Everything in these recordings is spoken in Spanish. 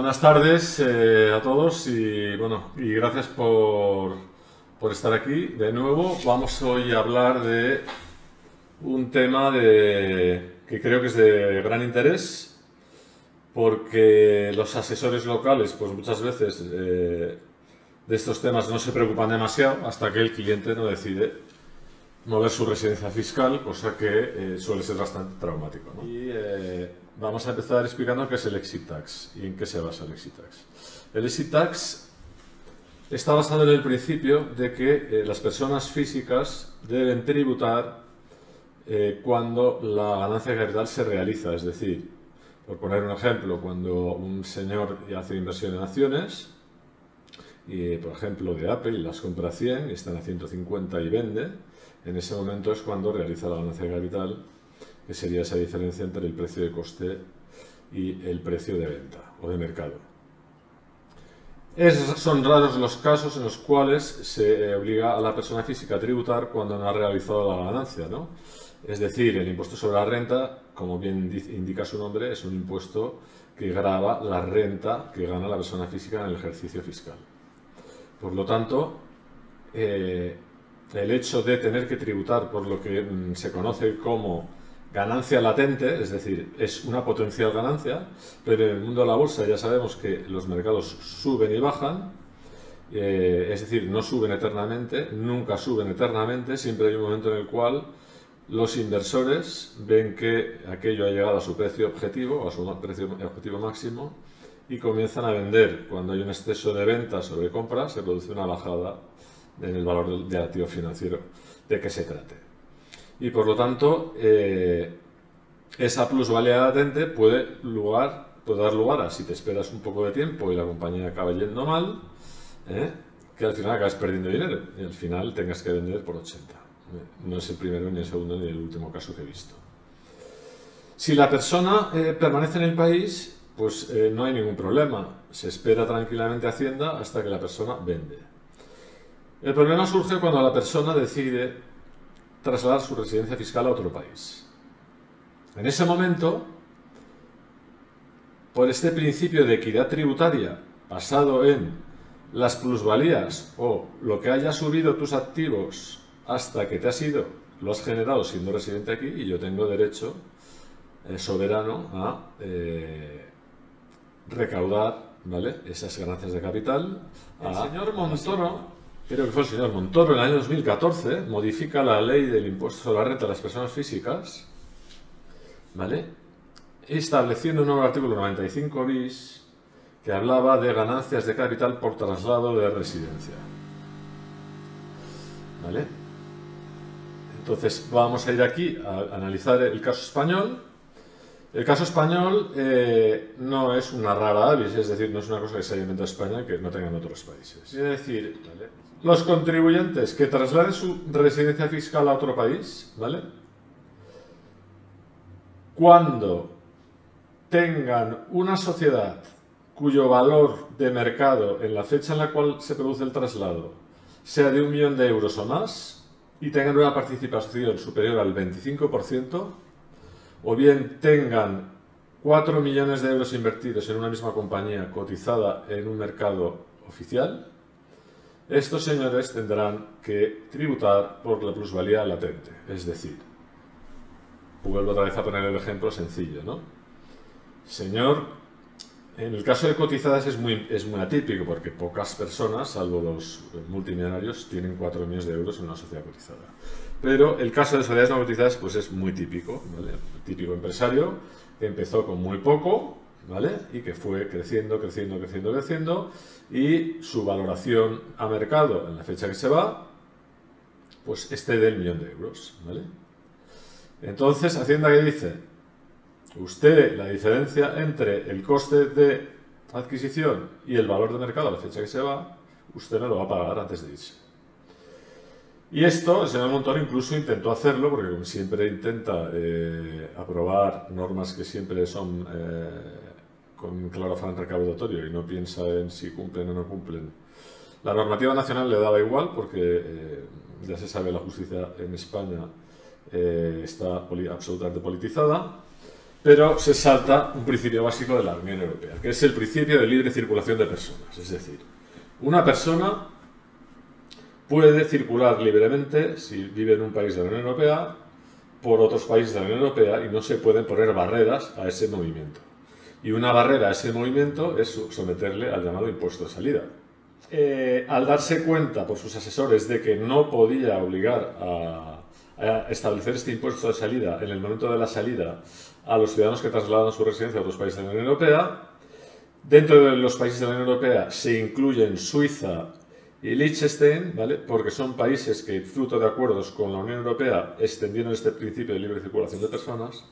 Buenas tardes a todos y gracias por estar aquí de nuevo. Vamos hoy a hablar de un tema que creo que es de gran interés, porque los asesores locales pues muchas veces de estos temas no se preocupan demasiado hasta que el cliente no decide mover su residencia fiscal, cosa que suele ser bastante traumático, ¿no? Y vamos a empezar explicando qué es el Exit Tax y en qué se basa el Exit Tax. El Exit Tax está basado en el principio de que las personas físicas deben tributar cuando la ganancia de capital se realiza, es decir, por poner un ejemplo, cuando un señor hace inversión en acciones y, por ejemplo, de Apple, las compra a 100 y están a 150 y vende, en ese momento es cuando realiza la ganancia de capital, que sería esa diferencia entre el precio de coste y el precio de venta o de mercado. Son raros los casos en los cuales se obliga a la persona física a tributar cuando no ha realizado la ganancia, ¿no? Es decir, el impuesto sobre la renta, como bien indica su nombre, es un impuesto que grava la renta que gana la persona física en el ejercicio fiscal. Por lo tanto, el hecho de tener que tributar por lo que se conoce como ganancia latente, es decir, es una potencial ganancia, pero en el mundo de la bolsa ya sabemos que los mercados suben y bajan, es decir, no suben eternamente, nunca suben eternamente, siempre hay un momento en el cual los inversores ven que aquello ha llegado a su precio objetivo, a su precio objetivo máximo, y comienzan a vender. Cuando hay un exceso de ventas sobre compras, se produce una bajada en el valor del activo financiero de que se trate. Y por lo tanto, esa plusvalía latente puede dar lugar a, si te esperas un poco de tiempo y la compañía acaba yendo mal, que al final acabas perdiendo dinero y al final tengas que vender por 80. No es el primero, ni el segundo, ni el último caso que he visto. Si la persona permanece en el país, pues no hay ningún problema. Se espera tranquilamente a Hacienda hasta que la persona vende. El problema surge cuando la persona decide trasladar su residencia fiscal a otro país. En ese momento, por este principio de equidad tributaria basado en las plusvalías o lo que haya subido tus activos hasta que te has ido, lo has generado siendo residente aquí y yo tengo derecho soberano a recaudar, ¿vale?, esas ganancias de capital. El señor Montoro, creo que fue el señor Montoro, en el año 2014, modifica la ley del impuesto sobre la renta de las personas físicas, ¿vale?, estableciendo un nuevo artículo 95 bis que hablaba de ganancias de capital por traslado de residencia, ¿vale? Entonces vamos a ir aquí a analizar el caso español. El caso español no es una rara avis, es decir, no es una cosa que se haya inventado España que no tengan otros países. Es decir, ¿vale?, los contribuyentes que trasladen su residencia fiscal a otro país, ¿vale?, cuando tengan una sociedad cuyo valor de mercado en la fecha en la cual se produce el traslado sea de 1 millón de euros o más y tengan una participación superior al 25%, o bien tengan 4 millones de euros invertidos en una misma compañía cotizada en un mercado oficial, estos señores tendrán que tributar por la plusvalía latente. Es decir, vuelvo otra vez a poner el ejemplo sencillo, ¿no? Señor, en el caso de cotizadas es muy atípico porque pocas personas, salvo los multimillonarios, tienen 4 millones de euros en una sociedad cotizada. Pero el caso de sociedades no cotizadas pues es muy típico, ¿vale? El típico empresario que empezó con muy poco, ¿vale?, y que fue creciendo y su valoración a mercado en la fecha que se va pues excede el 1 millón de euros, ¿vale? Entonces, Hacienda, ¿qué dice? Usted, la diferencia entre el coste de adquisición y el valor de mercado a la fecha que se va, usted no lo va a pagar antes de irse. Y esto, el señor Montoro incluso intentó hacerlo, porque como siempre intenta aprobar normas que siempre son con un claro afán recaudatorio y no piensa en si cumplen o no cumplen. La normativa nacional le daba igual porque ya se sabe, la justicia en España está absolutamente politizada. pero se salta un principio básico de la Unión Europea, que es el principio de libre circulación de personas. Es decir, una persona puede circular libremente, si vive en un país de la Unión Europea, por otros países de la Unión Europea, y no se pueden poner barreras a ese movimiento. Y una barrera a ese movimiento es someterle al llamado impuesto de salida. Al darse cuenta por sus asesores de que no podía obligar a establecer este impuesto de salida en el momento de la salida a los ciudadanos que trasladan su residencia a otros países de la Unión Europea, dentro de los países de la Unión Europea se incluyen Suiza y Liechtenstein, ¿vale? Porque son países que, fruto de acuerdos con la Unión Europea, extendieron este principio de libre circulación de personas.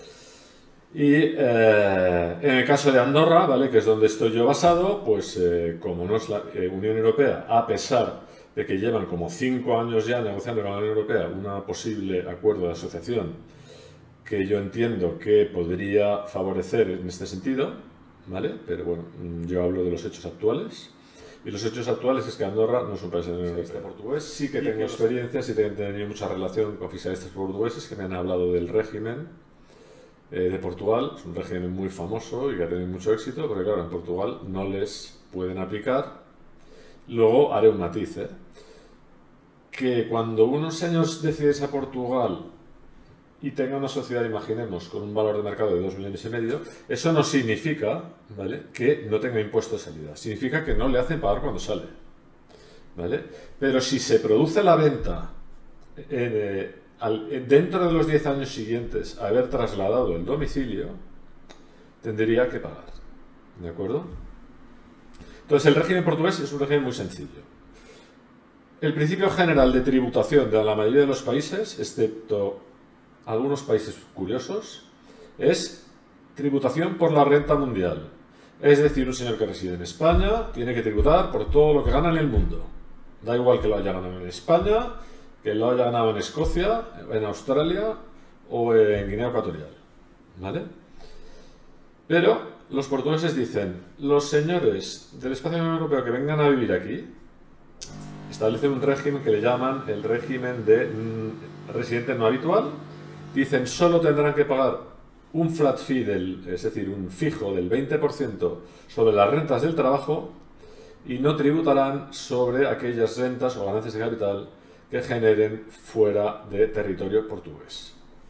Y en el caso de Andorra, ¿vale?, que es donde estoy yo basado, pues como no es la Unión Europea, a pesar de que llevan como 5 años ya negociando con la Unión Europea un posible acuerdo de asociación que yo entiendo que podría favorecer en este sentido, ¿vale? Pero bueno, yo hablo de los hechos actuales. Y los hechos actuales es que Andorra no es un país de la Unión Europea. Portugués sí que tengo experiencia, sí que he tenido mucha relación con fiscalistas portugueses que me han hablado del régimen de Portugal. Es un régimen muy famoso y que ha tenido mucho éxito, porque claro, en Portugal no les pueden aplicar. Luego haré un matiz, que cuando unos años decides a Portugal y tenga una sociedad, imaginemos, con un valor de mercado de 2,5 millones, eso no significa, ¿vale?, que no tenga impuesto de salida. Significa que no le hacen pagar cuando sale, ¿vale? Pero si se produce la venta dentro de los 10 años siguientes a haber trasladado el domicilio, tendría que pagar, ¿de acuerdo? Entonces, el régimen portugués es un régimen muy sencillo. El principio general de tributación de la mayoría de los países, excepto algunos países curiosos, es tributación por la renta mundial. Es decir, un señor que reside en España tiene que tributar por todo lo que gana en el mundo. Da igual que lo haya ganado en España, que lo haya ganado en Escocia, en Australia o en Guinea Ecuatorial, ¿vale? Pero los portugueses dicen, los señores del espacio europeo que vengan a vivir aquí, establecen un régimen que le llaman el régimen de residente no habitual. Dicen, solo tendrán que pagar un flat fee, es decir, un fijo del 20% sobre las rentas del trabajo, y no tributarán sobre aquellas rentas o ganancias de capital que generen fuera de territorio portugués.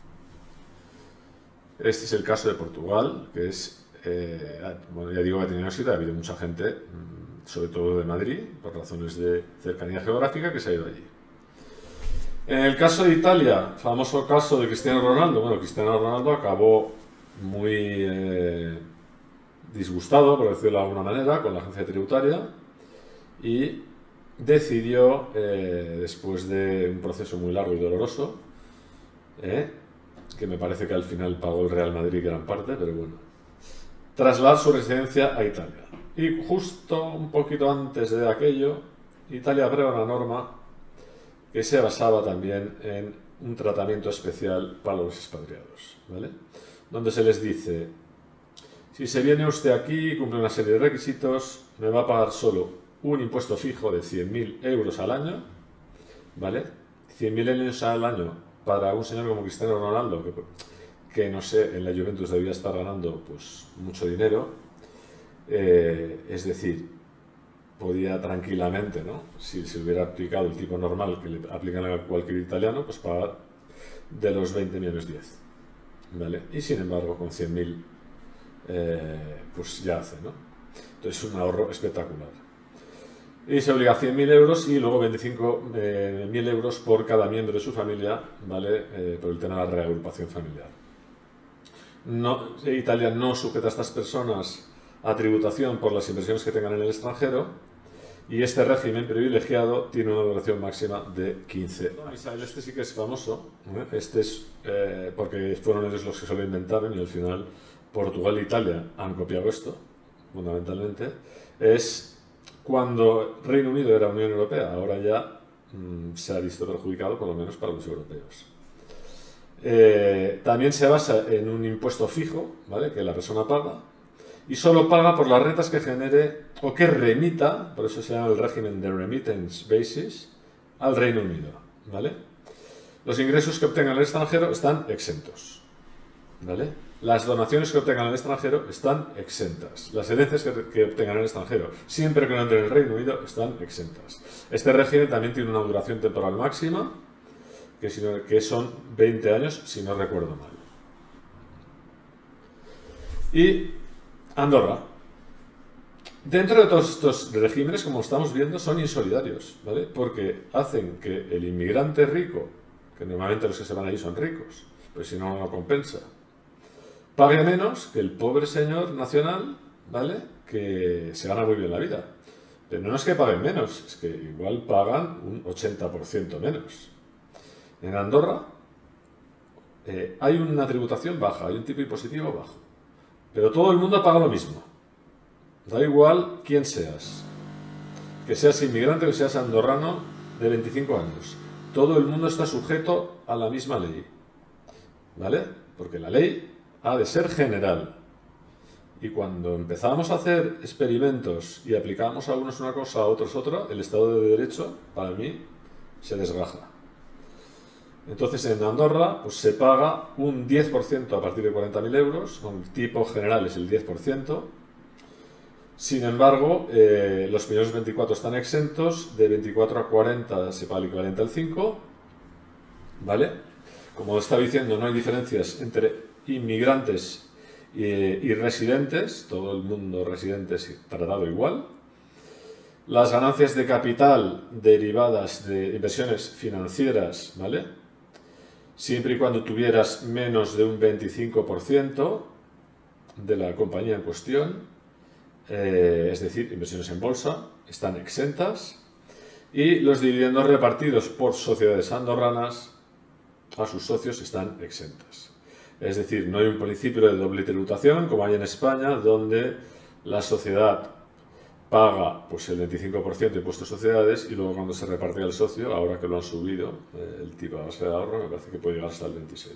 Este es el caso de Portugal, que es, bueno, ya digo que ha tenido éxito, ha habido mucha gente, sobre todo de Madrid, por razones de cercanía geográfica, que se ha ido allí. En el caso de Italia, famoso caso de Cristiano Ronaldo, bueno, Cristiano Ronaldo acabó muy disgustado, por decirlo de alguna manera, con la agencia tributaria y decidió, después de un proceso muy largo y doloroso, que me parece que al final pagó el Real Madrid gran parte, pero bueno, trasladar su residencia a Italia. Y justo un poquito antes de aquello, Italia aprueba una norma que se basaba también en un tratamiento especial para los expatriados, ¿vale? Donde se les dice, si se viene usted aquí y cumple una serie de requisitos, me va a pagar solo un impuesto fijo de 100.000 euros al año, ¿vale? 100.000 euros al año para un señor como Cristiano Ronaldo, que no sé, en la Juventus debía estar ganando pues mucho dinero, es decir, podía tranquilamente, ¿no?, si se hubiera aplicado el tipo normal que le aplican a cualquier italiano, pues pagar de los 20 millones 10, ¿vale? Y sin embargo, con 100.000, pues ya hace, ¿no? Entonces es un ahorro espectacular. Y se obliga a 100.000 euros y luego 25.000 euros por cada miembro de su familia, ¿vale? Por el tema de la reagrupación familiar. No, Italia no sujeta a estas personas a tributación por las inversiones que tengan en el extranjero, y este régimen privilegiado tiene una duración máxima de 15 años. Este sí que es famoso, este es porque fueron ellos los que se lo inventaron y al final Portugal e Italia han copiado esto, fundamentalmente. Es cuando Reino Unido era Unión Europea, ahora ya se ha visto perjudicado, por lo menos para los europeos. También se basa en un impuesto fijo, ¿vale?, que la persona paga, y solo paga por las rentas que genere o que remita, por eso se llama el régimen de remittance basis, al Reino Unido, ¿vale? Los ingresos que obtenga el extranjero están exentos, ¿vale? Las donaciones que obtengan en el extranjero están exentas. Las herencias que obtengan en el extranjero, siempre que no entren en el Reino Unido, están exentas. Este régimen también tiene una duración temporal máxima, que son 20 años, si no recuerdo mal. Y Andorra. Dentro de todos estos regímenes, como estamos viendo, son insolidarios, ¿vale? Porque hacen que el inmigrante rico, que normalmente los que se van ahí son ricos, pues si no, no lo compensa, pague menos que el pobre señor nacional, ¿vale? Que se gana muy bien la vida. Pero no es que paguen menos, es que igual pagan un 80% menos. En Andorra hay una tributación baja, hay un tipo impositivo bajo, pero todo el mundo paga lo mismo. Da igual quién seas, que seas inmigrante o que seas andorrano de 25 años. Todo el mundo está sujeto a la misma ley, ¿vale? Porque la ley ha de ser general. Y cuando empezamos a hacer experimentos y aplicamos a algunos una cosa, a otros otra, el Estado de Derecho, para mí, se desgaja. Entonces, en Andorra pues, se paga un 10% a partir de 40.000 euros, el tipo general es el 10%. Sin embargo, los primeros 24 están exentos, de 24 a 40 se paga el equivalente al 5, ¿vale? Como estaba diciendo, no hay diferencias entre inmigrantes y residentes, todo el mundo residente es tratado igual. Las ganancias de capital derivadas de inversiones financieras, ¿vale? Siempre y cuando tuvieras menos de un 25% de la compañía en cuestión, es decir, inversiones en bolsa, están exentas, y los dividendos repartidos por sociedades andorranas a sus socios están exentas. Es decir, no hay un principio de doble tributación como hay en España, donde la sociedad paga pues, el 25% de impuestos de sociedades y luego cuando se reparte al socio, ahora que lo han subido, el tipo de base de ahorro me parece que puede llegar hasta el 26%.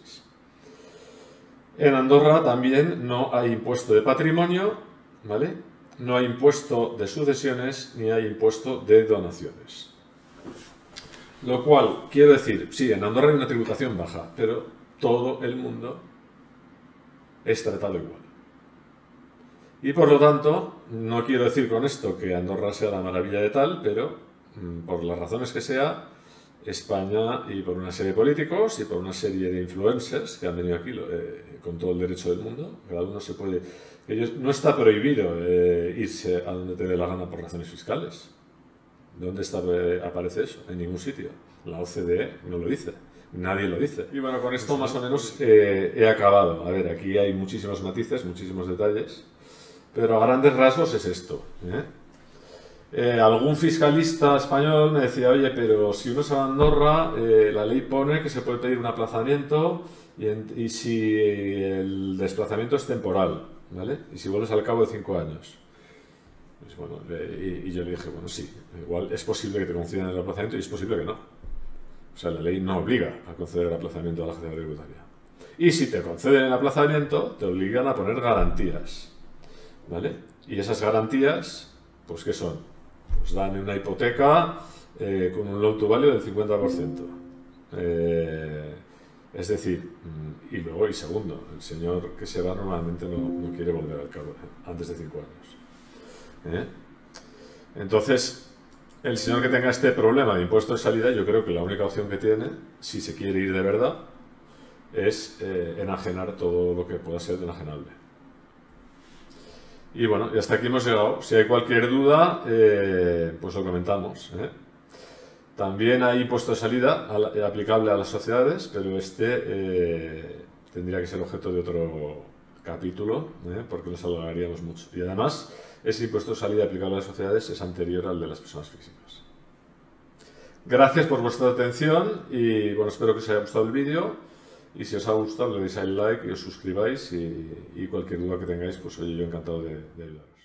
En Andorra también no hay impuesto de patrimonio, ¿vale? No hay impuesto de sucesiones ni hay impuesto de donaciones. Lo cual, quiero decir, sí, en Andorra hay una tributación baja, pero todo el mundo es tratado igual. Y por lo tanto, no quiero decir con esto que Andorra sea la maravilla de tal, pero por las razones que sea, España, y por una serie de políticos y por una serie de influencers que han venido aquí con todo el derecho del mundo, cada uno se puede... no está prohibido irse a donde te dé la gana por razones fiscales. ¿Dónde aparece eso? En ningún sitio. La OCDE no lo dice. Nadie lo dice. Y bueno, con esto más o menos he acabado. A ver, aquí hay muchísimos matices, muchísimos detalles, pero a grandes rasgos es esto. Algún fiscalista español me decía, oye, pero si uno se va a Andorra, la ley pone que se puede pedir un aplazamiento y si el desplazamiento es temporal, ¿vale? Y si vuelves al cabo de 5 años. Pues bueno, y yo le dije, bueno, sí, igual es posible que te concedan el aplazamiento y es posible que no. O sea, la ley no obliga a conceder el aplazamiento a la agencia tributaria. Y si te conceden el aplazamiento, te obligan a poner garantías, ¿vale? Y esas garantías, pues ¿qué son? Pues dan una hipoteca con un loan to value del 50%. Es decir, y luego, y segundo, el señor que se va normalmente no quiere volver al cabo antes de 5 años. Entonces, el señor que tenga este problema de impuesto de salida, yo creo que la única opción que tiene, si se quiere ir de verdad, es enajenar todo lo que pueda ser enajenable. Y bueno, y hasta aquí hemos llegado. Si hay cualquier duda, pues lo comentamos. También hay impuesto de salida aplicable a las sociedades, pero este tendría que ser objeto de otro capítulo, porque nos alargaríamos mucho. Y además, ese impuesto de salida aplicable a las sociedades es anterior al de las personas físicas. Gracias por vuestra atención y bueno, espero que os haya gustado el vídeo. Y si os ha gustado, le deis al like y os suscribáis y cualquier duda que tengáis, pues oye, yo encantado de ayudaros.